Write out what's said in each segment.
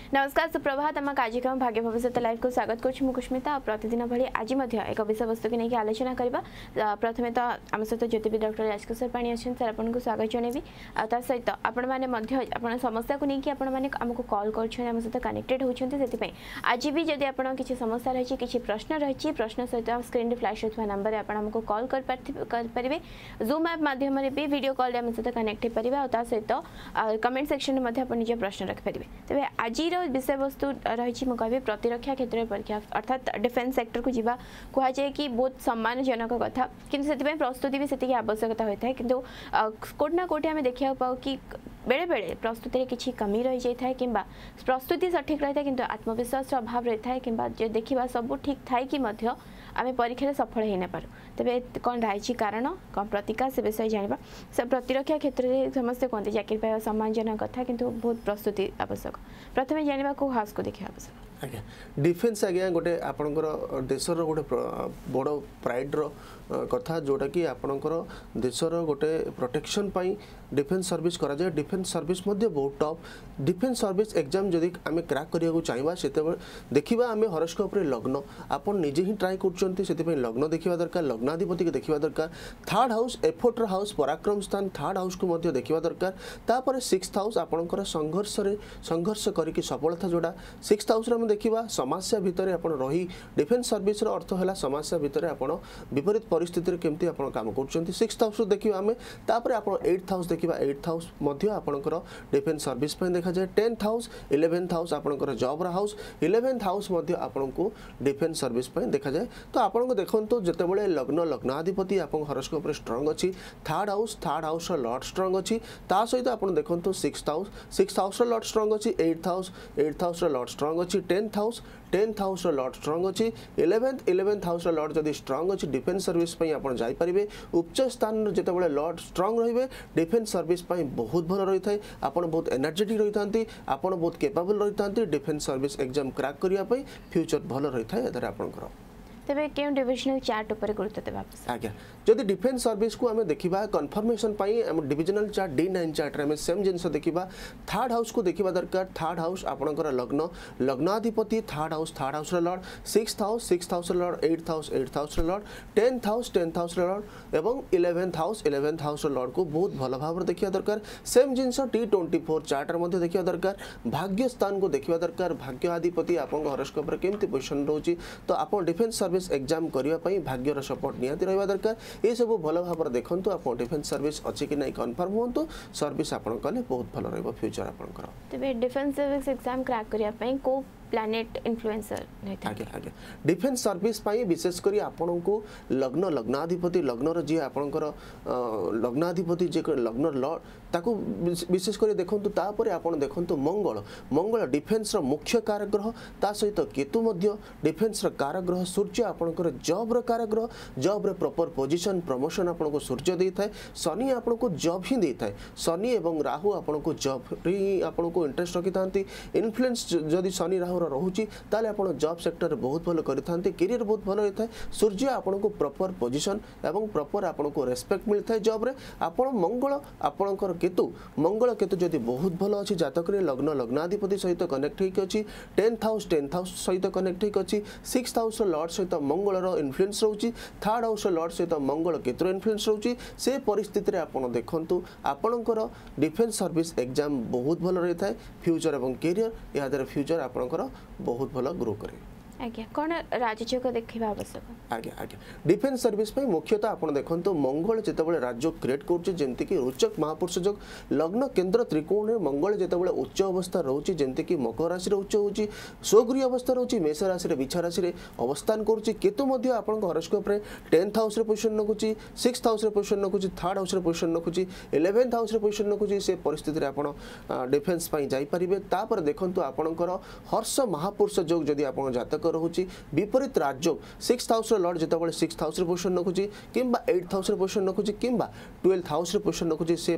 नमस्कार सुप्रभात आम कार्यक्रम भाग्य भविष्य लाइव को स्वागत करुँ कुष्मिता प्रतिदिन भली आज एक विषय वस्तु की नहीं आलोचना करवा प्रथमे तो आम सहित ज्योतिविद डॉक्टर राजकिशोर पाणी अच्छे सर आपको स्वागत जनइबी ता सहित आपण मैंने समस्या को लेकिन आमको कॉल कर सहित कनेक्टेड होती आज भी जदि आप किसी समस्या रही किसी प्रश्न रही प्रश्न सहित स्क्रीन फ्लैश होता नंबर आपको कॉल करेंगे जूम ऐप माध्यम भी वीडियो कॉल आम सहित कनेक्ट हो पार सहित कमेंट सेक्शन में आप निज प्रश्न रखिपारे तेज आज विषय वस्तु रही मुझे प्रतिरक्षा क्षेत्र में परीक्षा अर्थात डिफेन्स सेक्टर को जीवा कहुए कि बहुत सम्मानजनक कथा किंतु से प्रस्तुति भी से आवश्यकता होता है किंतु कोटि ना कोटि आम देखा पाऊ कि बेले बेले प्रस्तुति किसी कमी रही जाए कि प्रस्तुति सठिक रही है किंतु आत्मविश्वास अभाव रही है कि देखा सब ठीक थाई कि आम परीक्षा सफल हो ना पार तेरे कौन रही कारण कौन प्रतिकार से विषय जाना प्रतिरक्षा क्षेत्र में समस्ते कहते चाकरी पाइबा सम्मानजनक कथा किंतु बहुत प्रस्तुति आवश्यक प्रथम जाना कौ हाउस को देखा आवश्यक आज्ञा डिफेन्स आज्ञा गोटे आपणकर देशर गोटे बड़ प्राइड कथा जोटा कि आपणकर देशर गोटे प्रोटेक्शन पाई डिफेन्स सर्विस करा जाए डिफेन्स सर्विस मध्य बहुत टॉप डिफेन्स सर्विस एग्जाम जदि आम क्रैक करने चाहिए से देखा आम हॉरोस्कोप रे लग्न आप निजे ही ट्राई कर लग्न देखा दरकार लग्नाधिपति को देखा दरकार थर्ड हाउस एफर्ट हाउस पराक्रम स्थान थर्ड हाउस को मध्य देखा दरकार तापर सिक्स्थ हाउस आपणकर संघर्ष करके सफलता जोड़ा सिक्स्थ हाउस देखा समस्या भितर आप रही डिफेन्स सर्विस अर्थ है समस्या भितर आप विपरीत परिस्थिति केमती आप काम कर सिक्स्थ हाउस देखा आम तापर आप एट्थ हाउस देखा एट्थ हाउस आपणकर डिफेन्स सर्विस देखा जाए टेन्थ हाउस 11th हाउस आपणकर जॉब हाउस 11th हाउस आपन को डिफेन्स सर्विस देखा जाए तो आपको देखो जितेबाला लग्न लग्नाधिपति आप हॉरोस्कोप स्ट्रंग अच्छी थर्ड हाउस लॉर्ड स्ट्रंग अच्छी सहित आप देखो सिक्स्थ हाउस लॉर्ड स्ट्रंग अच्छी एट्थ हाउस लॉर्ड स्ट्रंग अच्छी टेन्थ हाउस लॉर्ड स्ट्रंग अच्छी 11th हाउस लॉर्ड जदि स्ट्रंग अच्छी डिफेन्स सर्विस आप जापारे उच्च स्थान जितेबाला लॉर्ड स्ट्रंग रे डिफेन्स सर्विस बहुत भल रही है आप बहुत एनर्जेटिक रही था आप बहुत केपेबल रही था डिफेन्स सर्विस एग्जाम क्रैक करने फ्यूचर भल रही है आपंकर तेरे क्यों डिविजनल चार्ट ऊपर गुरुत्व देवा आज्ञा जदि डिफेन्स सर्विस को आम देखा confirmation divisional chart D9 chart में सेम जिनस देखा थर्ड हाउस को देखा दरकार थर्ड हाउस आपणकर लग्न लग्नाधिपति third house lord sixth house lord eighth house lord tenth house lord एवं 11th हाउस लॉर्ड को बहुत भल भाव देखा दरकार सेम जिनस T24 चार्ट देखा दरकार भाग्य स्थान को देखा दरकार भाग्याधिपति आप हॉरोस्कोप केमती पोजिशन रोचे तो आप डिफेन्स सर्विस एग्जाम करने भाग्यर सपोर्ट निहाती रहा दरकार ये सब भल भाव देखूँ आप डिफेन्स सर्विस अच्छी कि नहीं कन्फर्म हूँ सर्विस आप कले बहुत भल रहा फ्यूचर आपंकर तेरे डिफेन्स सर्विस एग्जाम क्रैक करने को प्लानेट इन्फ्लुएंसर आज्ञा आज्ञा डिफेन्स सर्विस विशेषकर आपण को लग्न लग्नाधिपति लग्नर जी आपणकर लग्नाधिपति जे लग्न लॉर्ड ताकू विशेषकर देखूँ तापर आप देखूँ मंगल डिफेन्स मुख्य कारग्रह ता सहित केतु डिफेन्स कारग्रह सूर्य आपणकर जॉब कारग्रह जॉब रे प्रॉपर पोजीशन प्रमोशन आपको सूर्य दे था शनि आपको जॉब ही दे था शनि एवं राहु आपको जॉब आपको इंटरेस्ट रखी था इन्फ्लुएंस जदि शनि राहु रोचे ताले आप जॉब सेक्टर बहुत भल करते कैरियर बहुत भल रही है सूर्य आपको प्रॉपर पोजीशन एवं प्रॉपर आपको रेस्पेक्ट मिलता है जॉब रे आप मंगल आपणकर मंगल केतु जदि बहुत भल अच्छी जातक लग्न लग्नाधिपति सहित कनेक्ट होती टेन्थ हाउस सहित कनेक्ट होती सिक्स्थ हाउस लॉर्ड सहित मंगलर इन्फ्लुएंस रोचे थर्ड हाउस लॉर्ड सहित मंगल केतुर इन्फ्लुएंस रोचे से परिस्थिति आप देखु आपणकर डिफेन्स सर्विस एग्जाम बहुत भल रही है फ्यूचर एवं कैरियर या फ्यूचर आपणकर बहुत भल ग्रो करे आज्ञा कौन राजयोग देखा आवश्यक आज्ञा आज्ञा डिफेन्स सर्विस मुख्यतः आप देखो मंगल जितेबाला राजयोग क्रिएट करमती रोचक महापुरुष योग लग्न केन्द्र त्रिकोण में मंगल जितेबाला उच्च अवस्था रोचे जमीक मकर राशि उच्च होची स्वगृह अवस्था रोचे मेष राशि बिछा राशि अवस्थान करुच्ची केतु आप हॉरोस्कोप रे 10th हाउस पोजिशन रखुची 6th हाउस पोजिशन रखुची थर्ड हाउस पोजिशन रखुची 11th हाउस पोजिशन रखुची से परिस्थिति आप डिफेन्स जापारे तापर देखो आपणकर हर्ष महापुरुष योग जदि आप जातक रोचे विपरीत राजयोग 6th हाउस लॉर्ड जितेबाला 6th हाउस पोजिशन रखुची किंबा 8th हाउस पोजिशन रखुची किंबा 12th हाउस पोजिशन रखुची से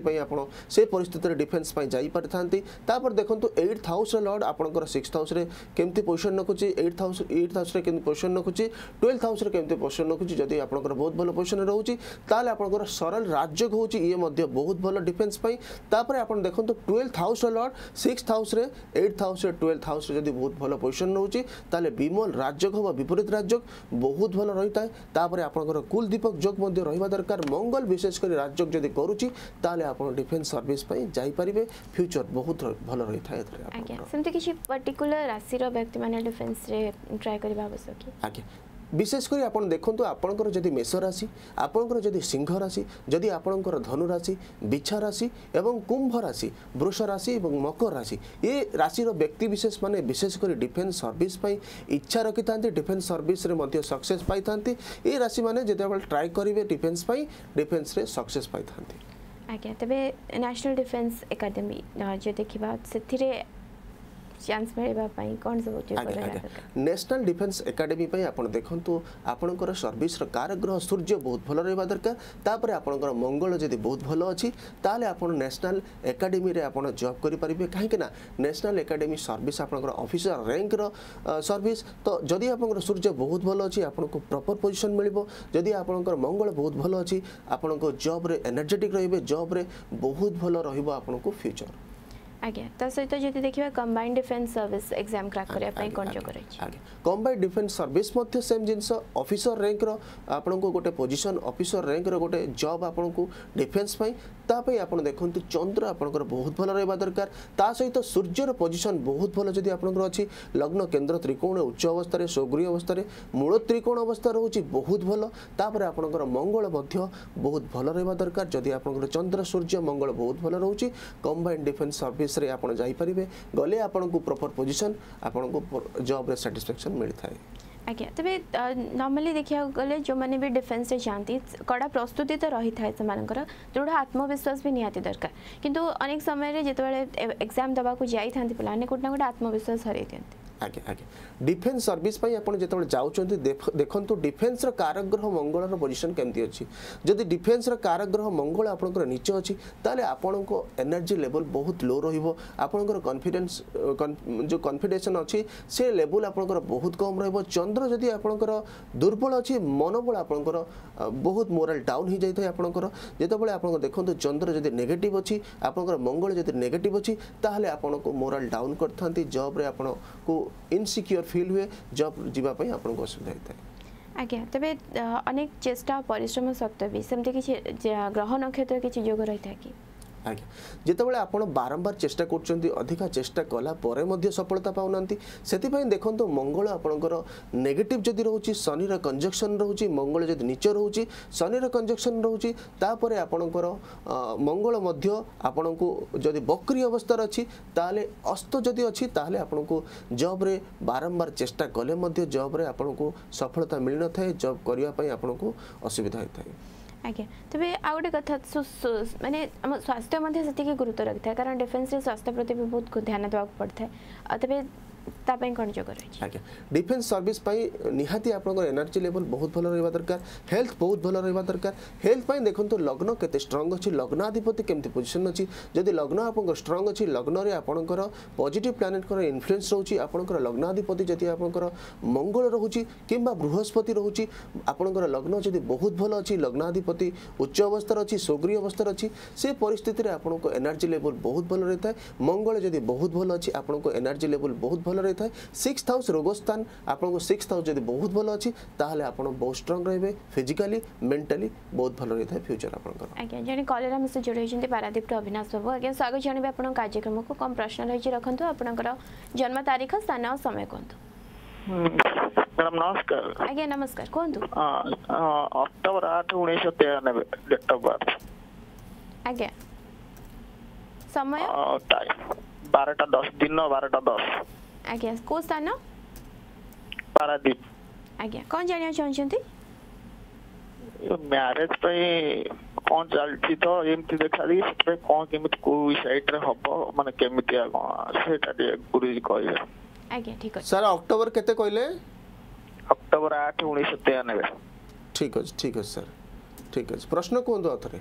परिस्थिति डिफेन्स जाई पारि थांती तापर देखंतु 8th हाउस लॉर्ड आपनकर 6th हाउस रे केमती पोजिशन रखुची 8th हाउस रे केमती पोजिशन रखुची 12th हाउस रे केमती पोजिशन रखुची जदि आपनकर बहुत भलो पोजिशन रहउची ताले आपनकर सरल राज्य होउची ये मध्य बहुत भलो डिफेन्स पई तापर आपन देखंतु 12th house Lord 6th house रे 8th हाउस रे 12th हाउस रे जदि बहुत भलो पोजिशन रहउची ताले विमल राज्य होबा विपरीत राज्य बहुत भलो रहिता है तापर आपनकर कुल दीपक जोग मध्य रहिबा दरकार मंगल विशेष कर राज्य जदि करूची ताले आपन डिफेन्स सर्विस पई जाई परिबे फ्यूचर बहुत भलो रहिता है आज्ञा सेमते किछि पर्टिकुलर राशि रो व्यक्ति माने डिफेन्स रे ट्राई करबा आवश्यक आज्ञा विशेषकर आप देखो आपंकर जदि मेष राशि आपंकर जदि सिंह राशि जदि आपंकर धनु राशि बिछा राशि एवं कुंभ राशि वृष राशि एवं मकर राशि ये राशि व्यक्ति विशेष माने विशेषकर डिफेन्स सर्विस पई इच्छा रखि थांती डिफेन्स सर्विस रे मध्य सक्सेस पाई थांती ये राशि माने जदि ट्राई करिवे डिफेन्स पई डिफेन्स रे सक्सेस पाई थांती आज्ञा तबे नेशनल डिफेन्स एकेडमी जे देखिबा सेथिरे चांस मिलबा पई कोन सब नेशनल डिफेन्स एकेडमी पई आपण देखंतु आपनकर सर्विस रो कारग्रह सूर्य बहुत भलो रहबा दरकार तापर आपनकर मंगल जदि बहुत भलो अछि ताले आपण नेशनल एकेडमी रे आपण जॉब करि परिबे काहे कि ना नेशनल एकेडमी सर्विस आपनकर ऑफिसर रैंक रो सर्विस तो जदि आपनकर सूर्य बहुत भलो अछि आपनको प्रॉपर पोजीशन मिलिबो जदि आपनकर मंगल बहुत भलो अछि आपनको जॉब रे एनर्जेटिक रहिबे जॉब रे बहुत भलो रहिबो आपनको फ्यूचर आज्ञा ता सहित जति देखिबा combined defence service exam crack करिया पई कोन जो करै छी आज्ञा कंबाइंड डिफेन्स सर्विस मध्ये सेम जिंस ऑफिसर रैंक रो आपनको गोटे पोजीशन ऑफिसर रैंक रो गोटे जॉब आपनको डिफेन्स पई ता पई आपण देखंतु चंद्र आपनकर बहुत भलो रहबा दरकार ता सहित सूर्य रो पोजीशन बहुत भलो जदि आपनकर अछि लग्न केंद्र त्रिकोण उच्च अवस्था रे सौग्रीय अवस्था रे मूल त्रिकोण अवस्था रहउछि बहुत भलो तापर आपनकर मंगल मध्ये बहुत भलो रहबा दरकार जदि आपनकर चंद्र सूर्य मंगल बहुत भलो रहउछि कंबाइंड डिफेन्स सर्विस रे आपण जाई परिबे गले आपनको प्रॉपर पोजीशन आपनको जॉब रे सैटिस्फैक्शन मिलता है आज्ञा तबे नॉर्मली देखिया गले जो माने भी डिफेन्स रे जानती कड़ा प्रस्तुति तो रही थाए समानकर दृढ़ आत्मविश्वास भी निहाती दरकार किंतु अनेक समय रे जेतबेले एग्जाम दबा को जाई थांती पिलाने कोटना कोट आत्मविश्वास हरै दियंती आगे आगे डिफेन्स सर्विस पई आपण जेतबेले जाउचंती देखंतु डिफेन्स रो कारग्रह मंगल रो पोजीशन केमती अछि जदि डिफेन्स रो कारग्रह मंगल आपनकर नीचे अछि ताले आपनको एनर्जी लेवल बहुत लो रहिबो आपनकर कॉन्फिडेंस जो कॉन्फिडेंस अछि से लेवल आपनकर बहुत कम रहबो चंद्र जदि आपनकर दुर्बल अछि मनोबल आपनकर बहुत मोरल डाउन ही जाइथाय आपनकर जेतबेले आपनको देखंतु चंद्र जदि नेगेटिव अछि आपनकर मंगल जदि नेगेटिव अछि ताले आपनको मोरल डाउन करथांती जॉब रे आपनको इनसिक्योर फील हुए जॉब जीवा पई आपनको असुविधा होता है आज्ञा तबे अनेक चेष्टा परिश्रम सत्वे भी सेमते किछि ग्रह नक्षत्र किछि जोग रहिता कि आज्ञा जेतबेले आपण बारंबार चेष्टा करछंती अधिका चेष्टा कला परे मध्य सफलता पाउनांती सेति पई देखंतु मंगल आपणकर नेगेटिव जदि रहउची शनि रा कंजक्शन रहउची मंगल जदि नीचे रहउची शनि रा कंजक्शन रहउची तापरे आपणकर मंगल मध्य आपणको जदि बक्री अवस्था अछि ताले अस्त जदि अछि ताले आपणको जॉब रे बारंबार चेष्टा कले मध्य जॉब रे आपणको सफलता मिल न थाए जॉब करिया पई आपणको असुविधा होता है आज्ञा तबे आ गोटे कथा माने हम स्वास्थ्य मध्ये सेतिके गुरुत्व रखता है कारण डिफेन्स रे स्वास्थ्य प्रति भी बहुत ध्यान देवा पड़ता है तबे तापई कोन जो करै छी आज्ञा डिफेन्स सर्विस पई निहाती आपनकर एनर्जी लेवल बहुत भलो रहबा दरकार हेल्थ बहुत भलो रहबा दरकार हेल्थ पई देखंतु लग्न केते स्ट्रांग अछि लग्नाधिपति केमति पोजीशन अछि जदि लग्न आपनकर स्ट्रांग अछि लग्न रे आपनकर पॉजिटिव प्लैनेट कर इन्फ्लुएंस रहउची आपनकर लग्नाधिपति जदि आपनकर मंगल रहउची किंबा बृहस्पति रहउची आपनकर लग्न जदि बहुत भलो अछि लग्नाधिपति उच्च अवस्था अछि सौग्रीय अवस्था अछि से परिस्थिति रे आपनको एनर्जी लेवल बहुत भलो रहता है मंगल जदि बहुत भलो अछि आपनको एनर्जी लेवल बहुत भलो रहता है 6th हाउस रोगस्थान आपनको 6th हाउस जदि बहुत भलो अछि ताहले आपण बहुत स्ट्रांग रहबे फिजिकली मेंटली बहुत भलो रहता है फ्यूचर आपनकर आज्ञा जने कॉलर हम से जोड़ै छथि पारादीप अविनाश बाबू आज्ञा स्वागत जानबे आपण कार्यक्रम को कम प्रश्न रहि रखंतु आपनकर जन्म तारीख स्थान और समय कोंतु मैडम नमस्कार आज्ञा नमस्कार कोंतु अक्टोबर 8 1993 डेट ऑफ बर्थ आज्ञा समय टाइम 12:10 दिन 12:10 आज्ञा को स्थान पारादीप आज्ञा कोन जानिया चाहछंती मैरिज पे कौन चलती तो एमती देखा दी कौन केमिति को साइड रे हबो माने केमिति सेटा गुरुजी कहले आज्ञा ठीक अछि सर अक्टोबर केते कहले अक्टोबर 8 1993 ठीक अछि सर ठीक अछि प्रश्न कोन अथरे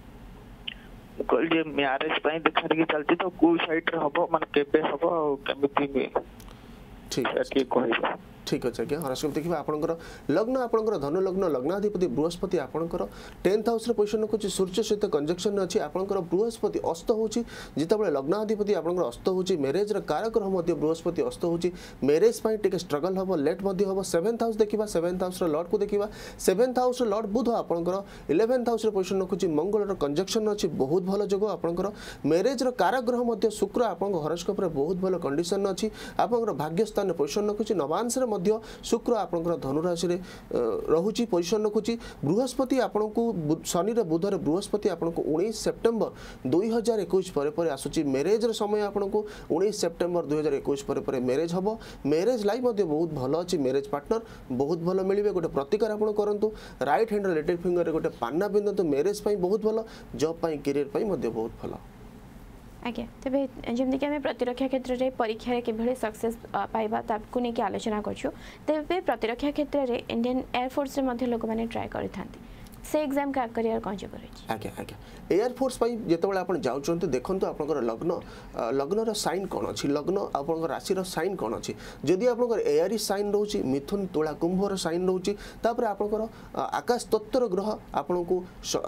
कहल जे मैरिज पई देखा देखि चलती तो को साइड रे हबो माने केबे हबो केमिति ठीक है ठीक अच्छे आज्ञा हरस्कोप देखिए आपंकर लग्न आपंकर धन लग्न लग्नाधिपति बृहस्पति आपंकर 10th हाउस पोजिशन रखुच्छी सूर्य सहित कंजक्शन अच्छी आपंकर बृहस्पति अस्त होची जितेबाला लग्नाधिपति आपंकर अस्त होची मैरेज कारक ग्रह बृहस्पति अस्त होची मैरेज टिके स्ट्रगल हम लेट हम 7th हाउस देखा 7th हाउस लॉर्ड को देखा 7th हाउस लॉर्ड बुध आपंकर 11th हाउस पोजिशन रखुच्छी मंगल कंजक्शन अच्छी बहुत भल जोग आपंकर मैरेज कारक ग्रह शुक्र आप हरस्कोप बहुत भल कंडीशन अच्छी आपंकर भाग्य स्थान पोजिशन रखुच्छी नवांश शुक्र आपंकर धनुराशि रहुची पोजिशन रखुची बृहस्पति आपन को शनि बुधर बृहस्पति आपन को 19 सेप्टेम्बर 2021 पर आसुची मैरेज समय आपन को 19 सेप्टेम्बर 2021 पर मैरेज हम मैरेज लाइफ बहुत भल अच्छी मैरेज पार्टनर बहुत भल मिले गोटे प्रतिकार आपन करंतु राइट हैंड लिटिल फिंगर गोटे पान्ना पिंधतु मैरेज बहुत भल जॉब करियर बहुत भल आज्ञा तेरे जमीक आम प्रतिरक्षा क्षेत्र में परीक्षा किभली सक्सेस पाइबा ताकू नहीं आलोचना करूँ तेरे प्रतिरक्षा क्षेत्र में इंडियन एयरफोर्स लोक मैंने ट्राए करते से एग्जाम क्रैक करियर कौन जब आज्ञा आज्ञा एयरफोर्स जितेबाला आप जाऊँ देखो आपंकर लग्न लग्नर साइन कौन अच्छी लग्न आप राशि साइन कौन अच्छी जदि आप एयरी साइन रोचे मिथुन तुला कुंभर साइन रोचे आपंकर आकाश तत्वर ग्रह आपण को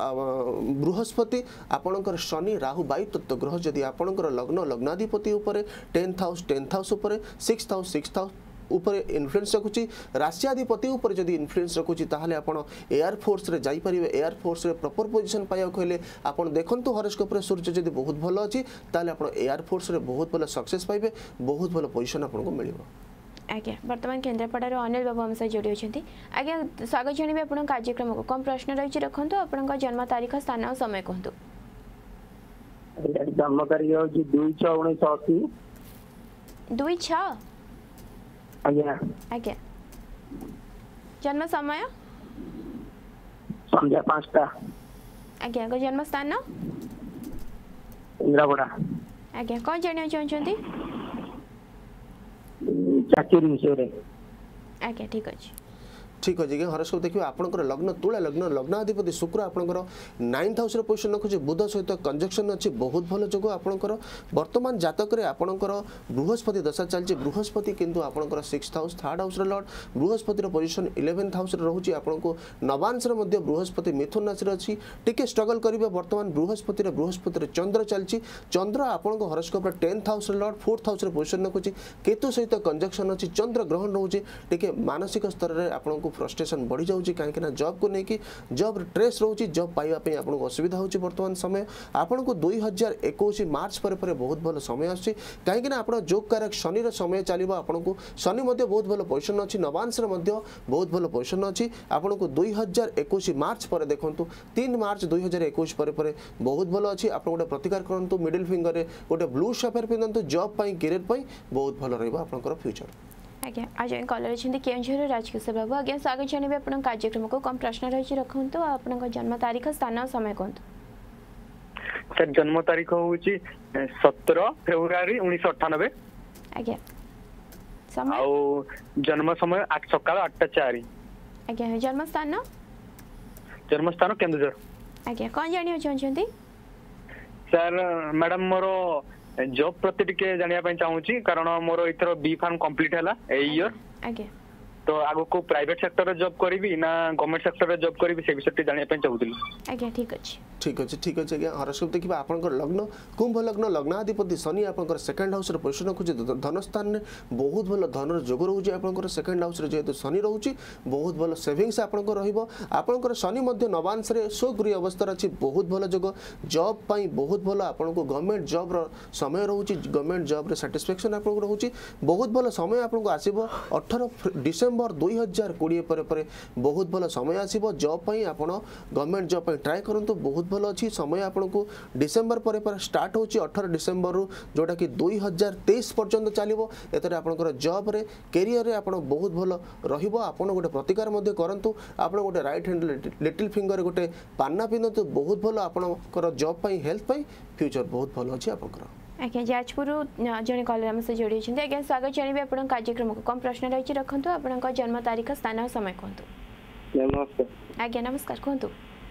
बृहस्पति आपंकर शनि राहु वायु तत्व ग्रह जदि आपंकर लग्न लग्नाधिपति 10th हाउस 6th हाउस ऊपर इन्फ्लुएंस रखुची राशियाधिपति ऊपर जदि इन्फ्लुएंस रखुची ताहले आपण एयरफोर्स रे जाई परिबे एयरफोर्स रे प्रॉपर पोजीशन पाया कहले आपण देखंतु हॉरोस्कोप रे सूर्य जदि बहुत भलो अछि ताहले आपण एयरफोर्स रे बहुत भलो सक्सेस पाइबे बहुत भलो पोजीशन आपण को मिलिबो आज्ञा वर्तमान केन्द्रापड़ार अनिल बाबू हम जोड़ी होती आज्ञा स्वागत जानवे आप कार्यक्रम को कम प्रश्न रही रखु आप जन्म तारीख स्थान और समय कहतु जन्म तारीख हूँ 2/6/1980 2/6 आज्ञा आज्ञा जन्म समय संध्या 5टा आज्ञा जन्म स्थान इंद्रापड़ा आज्ञा कौन जाना चाहते चाकरी विषय आज्ञा ठीक अच्छे ठीक अच्छे हॉरोस्कोप देखिए आपंकर लग्न तुला लग्न लग्नाधिपति शुक्र आपंकर 9th हाउस पोजिशन रखुच्छे बुध सहित कंजक्शन अच्छी बहुत भल जोग आपंकर वर्तमान जातक आपंकर बृहस्पति दशा चलती बृहस्पति किंतु आपंकर 6th house 3rd house lord बृहस्पतिर पोजिशन 11th हाउस रोचे आपको नवांश बृहस्पति मिथुन राशि अच्छी टिके स्ट्रगल करेंगे वर्तमान बृहस्पति चंद्र चलती चंद्र आपन horoscope 10th house lord 4th house position रखुच्छी केतु सहित कंजक्शन अच्छी चंद्र ग्रहण रोचे टिके मानसिक स्तर में आपको फ्रस्ट्रेशन बढ़ी जाऊँगी कहीं जॉब को लेकिन जॉब ट्रेस रोचे जॉब पाइबापी आपको असुविधा होची वर्तमान समय आपन को 2021 मार्च पर बहुत भल समय आसी कहीं आप जोग कारक शनि समय चलो आपन को शनि बहुत भल पोजिशन अच्छी नवांश बहुत भल पोजिशन अच्छी आपन को 2021 मार्च पर देखूँ 3 मार्च 2021 पर बहुत भल अच्छी आप गोटे प्रतिकार करूँ मिडिल फिंगर में गोटे ब्लू सफेयर पिंधतु जॉब करियर बहुत भल रहा फ्यूचर आज्ञा आज कलर अच्छे केउझर राजकिशोर बाबू आज्ञा स्वागत जानवे आप कार्यक्रम को कम प्रश्न रही रखु आप जन्म तारीख स्थान और समय कहतु सर जन्म तारीख हूँ 17 फेब्रुआरी 1998 आज्ञा समय आउ जन्म समय सकाल 8:04 आज्ञा जन्म स्थान केन्दुझर आज्ञा कौन जानिया चाहते सर मैडम मोर जॉब प्रति टिके जानिया चाहूँगी कारण मोर इथर बी फार्म कंप्लीट है इयर आज्ञा तो आगो को प्राइवेट सेक्टर रे जॉब करी ना गवर्नमेंट सेक्टर रे जॉब करी से विषय जानिया चाहूली आज्ञा ठीक अच्छे ठीक अच्छे आज्ञा हॉरोस्कोप देखिए आपंकर लग्न कुंभ लग्न लग्नाधिपति शनि आपंकर 2nd हाउस पोजिशन रखुच्छे धन स्थान में बहुत भल धन जोग रोचे आपंकर 2nd हाउस जेहेतु शनि रोचे बहुत भल सेविंग्स आपंकर रहिबो आपंकर शनि नवांश स्वगृह अवस्था अच्छी बहुत भल जोग जॉब बहुत भल आपको गवर्नमेंट जॉब समय रोचे गवर्नमेंट जॉब सैटिस्फैक्शन आपको रोचे बहुत भल समय आपको आसो 18 डिसेम्बर 2020 पर बहुत भल समय आसो जॉब आप गवर्नमेंट जॉब ट्राए करूँ बहुत भल अच्छी समय आपको डिसेम्बर पर स्टार्ट हो 18 डिसेम्बर जोटा कि 2023 पर्यंत चलो एतर आपंकर जॉब रे कैरियर रे आपण बहुत भल रहिबो आपण गोटे प्रतिकार करूँ आप गोटे राइट हैंड लिटिल फिंगर गोटे पान्ना पिंधतु बहुत भल आपंकर जॉब हेल्थ फ्यूचर बहुत भल अच्छी आपंकर आज्ञा जाजपुर जड़े कलर आम से जोड़ी आज्ञा स्वागत जानवे आप कार्यक्रम को कम प्रश्न रही रखु आप जन्म तारीख स्थान और समय कहतु। नमस्कार आज्ञा नमस्कार कहतु।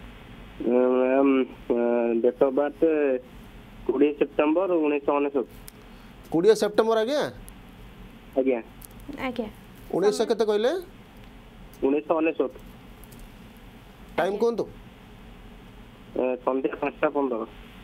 डेट ऑफ बर्थ 20 सितंबर 1999। 20 सेप्टेम्बर आज्ञा आज्ञा आज्ञा 1900 केते कहले 1999 टाइम कहतु। संध्या 5:15।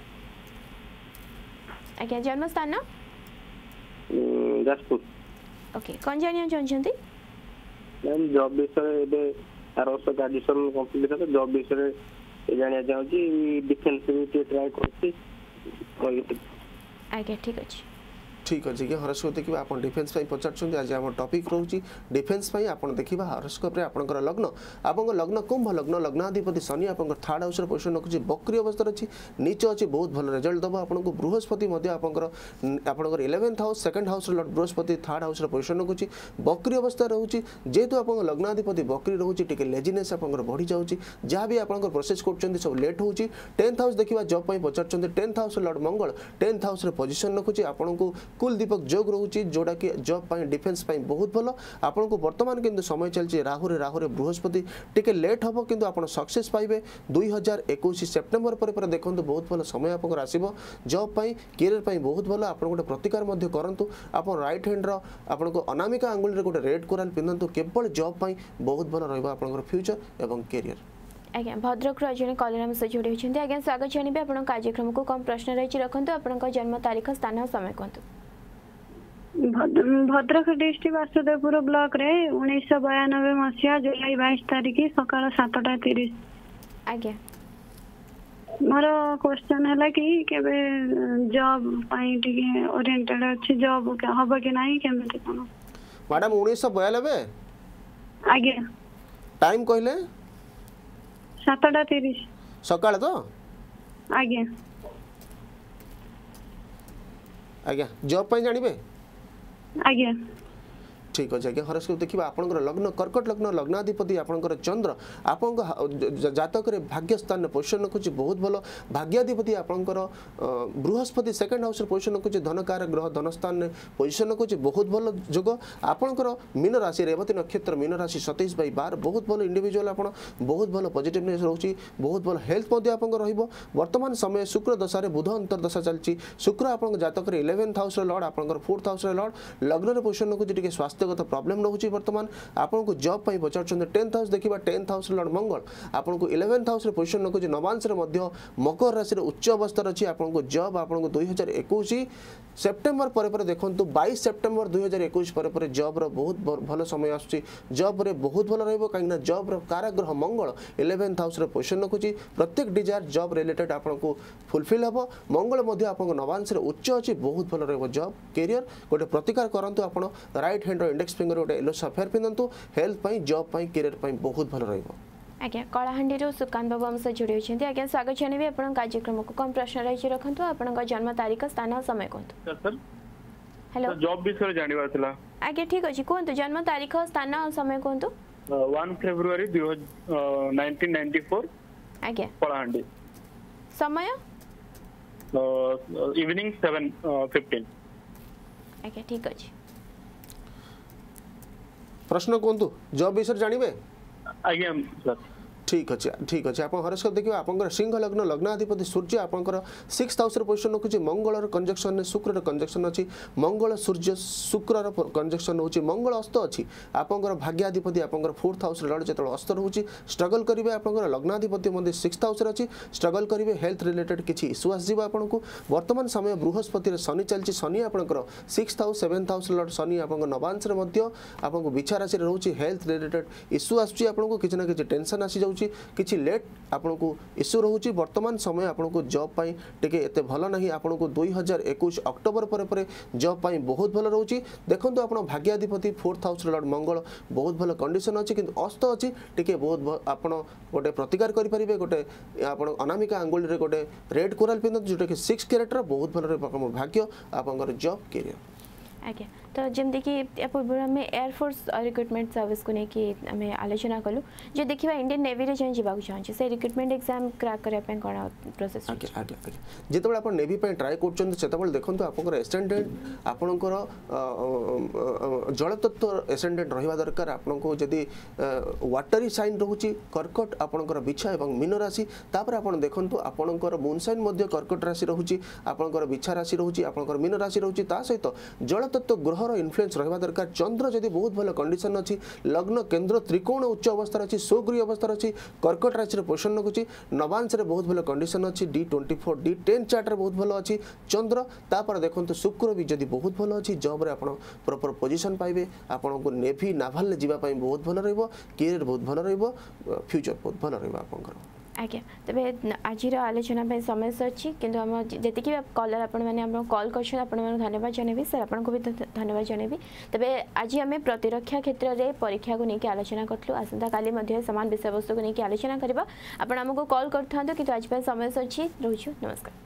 आज्ञा जन्म स्थान जाजपुर। ओके कौन जानिया चाहते मैम जॉब विषय आर वर्ष ग्रेजुएशन कंप्लीट है जॉब विषय जानिया चाहूँगी डिफेंस ट्राए कर। आज्ञा ठीक अच्छे ठीक अच्छे कि हरस्कोप देखिए आप डिफेन्स पचार आज आम टॉपिक रोचे डिफेन्स आप देखा हरस्कोप आपंकर लग्न आप लग्न कुंभ लग्न लग्नाधिपति शनि आप थर्ड हाउस पोजिशन रखुच्छी बक्री अवस्था अच्छी नीच अच्छी बहुत भल रिजल्ट दब आपको बृहस्पति आपंकर 11th house second house lord Brihaspati third house position रखुच्छी बक्री अवस्था रोचे जेहेतु आप लग्नाधिपति बक्री रोचे टी लेजिनेस आप बढ़ी जाऊँगी जहाँ भी आप प्रोसेस कर सब लेट हो 10th हाउस देखा जॉब पचार 10th house lord Mangal 10th house position रखुच्छी आपको कुल दीपक जोग रोचे जोटा कि जॉब डिफेन्स बहुत भल आपको वर्तमान किंतु समय चलती राहुरे बृहस्पति टिके लेट हम किंतु आप सक्सेस पाइबे 2021 सेप्टेम्बर पर देखो बहुत भल समय आप आसो जॉब कैरियर बहुत भल आप गोटे प्रतिकार करूँ आप राइट हैंड आपको अनामिका आंगुल गोटे रेड कोराल पिंधतु केवल जॉब बहुत भल रहा फ्यूचर एवं कैरियर। आज्ञा भद्रक जड़े कलर आम से जोड़ी होती आज्ञा स्वागत जानवे आप कार्यक्रम को कम प्रश्न रही रखु आप जन्म तारीख स्थान और समय कहतु। भद्रक डिस्ट्रिक्ट वासुदेवपुर ब्लॉक रे 1992 मसीहा जुलाई 22 तारीख सकाळ 7:30। आज्ञा मोर क्वेश्चन है कि केबे जॉब पाई टिके ओरिएंटेड अछि जॉब हबो कि नाही केमते कोन मैडम 1992 आज्ञा टाइम कहले 7:30 सकाळ तो आज्ञा आज्ञा जॉब पाई जानिबे आज्ञा ठीक अच्छे आज्ञा हरस्कोप देखिए आपंकर लग्न कर्कट लग्न लग्नाधिपति आपंकर चंद्र आप जातक भाग्य स्थान पोजिशन रखुच्छी बहुत भल भाग्याधिपति आपंकर बृहस्पति सेकेंड हाउस पोजिशन रखुच्छी धनकार ग्रह धनस्थान पोजिशन रखुच्छी बहुत भल जोग आपंकर मीन राशि रेवती नक्षत्र मीन राशि 27/12 बहुत भल इंडिविजुअल आप बहुत भल पॉजिटिवनेस रोचे बहुत भल हेल्थ वर्तमान समय शुक्र दशा बुध अंतर्दशा चलती शुक्र आप जातक 11th हाउस लॉर्ड आपंकर 4th हाउस लॉर्ड लग्न पोजिशन रखुच्छी स्वास्थ्य प्रॉब्लम रोचे वर्तमान आपको जॉब पचार 10th हाउस देखा 10th हाउस लॉर्ड मंगल आपको 11th हाउस पोजिशन रखुच्छी नवांश मकर राशि उच्च अवस्था अच्छी आपको जॉब आपको 2021 सेप्टेम्बर पर देखो 22 सेप्टेम्बर 2021 पर जॉब बहुत भल समय आसूँ जॉब रे बहुत भल रही कहीं जॉब काराग्रह मंगल 11th हाउस पोजिशन रखुच्छी प्रत्येक डिजायर जॉब रिलेटेड आपको फुलफिल हम मंगल आपको नवांश उच्च अच्छी बहुत भल रही जॉब कैरियर गोटे प्रतिकार करूँ आप राइट हैंड इंडेक्स फिंगर गोटे येलो सफेयर पिंधतु हेल्थ जॉब कैरियर बहुत भल रही। आज्ञा कलाहांडी सुकांत बाबू आम से जोड़ी होती आज्ञा स्वागत जानवे आप कार्यक्रम को कम प्रश्न रही रखु आप जन्म तारीख स्थान और समय कहतु। हेलो जॉब विषय जानवर थिला आज्ञा ठीक अच्छे कहतु जन्म तारीख स्थान और समय कहतु। 1 फेब्रुआरी 1994 आज्ञा कलाहांडी समय इवनिंग 7:15। आज्ञा ठीक अच्छे प्रश्न कहतु जॉब विषय जानवे आज्ञा सर ठीक अच्छे आप हरस्कोप देखिए आपंकर सिंह लग्न लग्नाधिपति सूर्य आपंकर 6th हाउस पोजिशन रखुच्छी मंगल कंजक्शन शुक्र कंजक्शन अच्छी मंगल सूर्य शुक्र कंजक्शन रोचे मंगल अस्त अच्छी आपंकर भाग्याधिपति आपंकर 4th हाउस लॉर्ड जो अस्त रोचे स्ट्रगल करेंगे आपंकर लग्नाधिपति 6th हाउस अच्छी स्ट्रगल करेंगे हेल्थ रिलेटेड किसी इश्यू आसो आपको वर्तमान समय बृहस्पति शनि चलती शनि आपंकर 6th house 7th house Lord Shani आप नवांश आपको बिछा राशि रोचे हेल्थ रिलेटेड इश्यू आसूँ आपको किसी ना कि टेंशन आसी जाऊँ किसी लेट आपको इश्यू रोचे वर्तमान समय आपको जॉब पाई टिके एते भल नहीं आपको 2021 अक्टोबर पर जॉब पाई बहुत भल रोचे देखो आप भाग्याधिपति 4th हाउस लॉर्ड मंगल बहुत भल कंडीशन अच्छी किंतु अस्त अच्छी टिके बहुत आप गोटे प्रतिकार करेंगे गोटे आप अनामिका आंगुल गोटे रेड कोराल पिंधतु जोटा कि 6 कैरेक्टर बहुत भल भाग्य आप जॉब कैरियर। आज्ञा तो जमती कि या पूर्व आम एयरफोर्स रिक्रुटमेंट सर्विस को लेकिन आम आलोचना कलु जो देखा इंडियन नेवी रे जावाक चाहूँ से रिक्रुटमेंट एग्जाम क्रैक करने कौन प्रोसेस जिते आप नेवी ट्राए कर देखो आप एसेंडेंट आपणकर जलतत्व एसेंडेंट रहा दरकार आपको जदि वाटरी साइन रोचे कर्कट आपणकर बिछा और मीन राशि तापर आप देखो आपणकर मून साइन कर्कट राशि रोचे आपणकर बिछा राशि रोचे आपणकर मीन राशि रोचे सहित जलतत्व ग्रहर इन्फ्लुएंस रहा दरकार चंद्र जदि बहुत भल कंडीशन अच्छी लग्न केन्द्र त्रिकोण उच्च अवस्था अच्छी स्वगृह अवस्था अच्छी कर्कट राशि पोषण रखुच्छी नवांश बहुत भल कंडीशन अच्छी D24 D10 चार्ट बहुत भल अच्छी चंद्र तापर देखो शुक्र भी जदि बहुत भल अच्छी जॉब रे आपण प्रॉपर पोजीशन पाइबे आपन को नेवी नाभाल ले जीवा बहुत भल रहइबो कैरियर बहुत भल रहइबो फ्यूचर बहुत भल रहइबो आपनकर आज्ञा तेज आज आलोचना समय अच्छी किंतु आम जी कलर आपण मैंने कॉल कर धन्यवाद जनइबी सर आपन को भी धन्यवाद जनइबी तेज आज आम प्रतिरक्षा क्षेत्र में परीक्षा को लेकिन आलोचना करूँ आसंता काली सामान विषय वस्तु को लेकिन आलोचना करवा आपण आमको कॉल कर कि आज समय अच्छी रोचु नमस्कार।